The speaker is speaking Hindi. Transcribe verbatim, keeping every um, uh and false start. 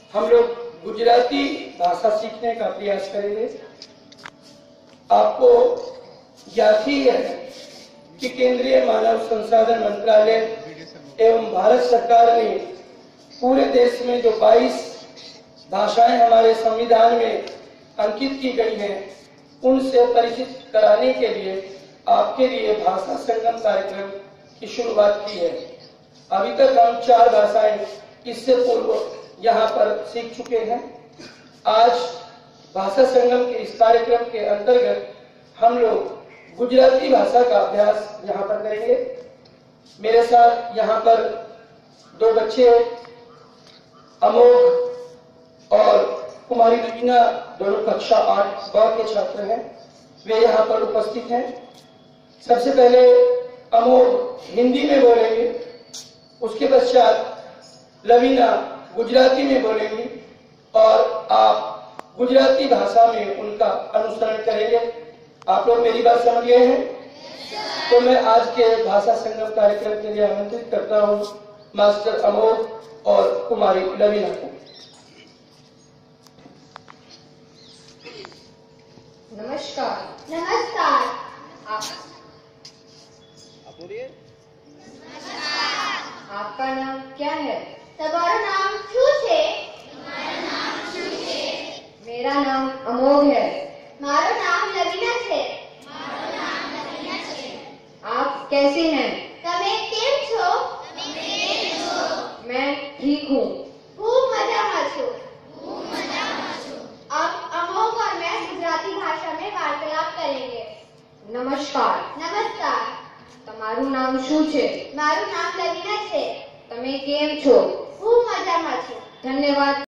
हम लोग गुजराती भाषा सीखने का प्रयास करेंगे। आपको ज्ञात ही है कि केंद्रीय मानव संसाधन मंत्रालय एवं भारत सरकार ने पूरे देश में जो बाईस भाषाएं हमारे संविधान में अंकित की गई हैं, उनसे परिचित कराने के लिए आपके लिए भाषा संगम कार्यक्रम की शुरुआत की है। अभी तक हम चार भाषाएं इससे पूर्व यहाँ पर सीख चुके हैं। आज भाषा संगम के इस कार्यक्रम के अंतर्गत हम लोग गुजराती भाषा का अभ्यास यहाँ पर करेंगे। मेरे साथ यहाँ पर दो बच्चे अमोघ और कुमारी लवीना, दोनों कक्षा आठ ब के छात्र हैं, वे यहाँ पर उपस्थित हैं। सबसे पहले अमोघ हिंदी में बोलेंगे, उसके पश्चात लवीना गुजराती में बोलेंगी और आप गुजराती भाषा में उनका अनुसरण करेंगे। आप लोग मेरी बात समझ गए हैं? तो मैं आज के भाषा संगम कार्यक्रम के लिए आमंत्रित करता हूँ मास्टर अमोघ और कुमारी लवीना को। नमस्कार। नमस्कार। आप बोलिए। आपका नाम क्या है? તમારું નામ શું છે? मेरा नाम अमोघ है। મારું નામ લવીના છે। आप कैसे हैं? તમે કેમ છો? मैं ठीक हूँ। खूब मजाમાં છું। अब अमोघ और मैं गुजराती भाषा में वार्तालाप करेंगे। नमस्कार। नमस्कार। તમારું નામ શું છે? મારું નામ લવીના છે। તમે કેમ છો? खूब मजाમાં છું। धन्यवाद।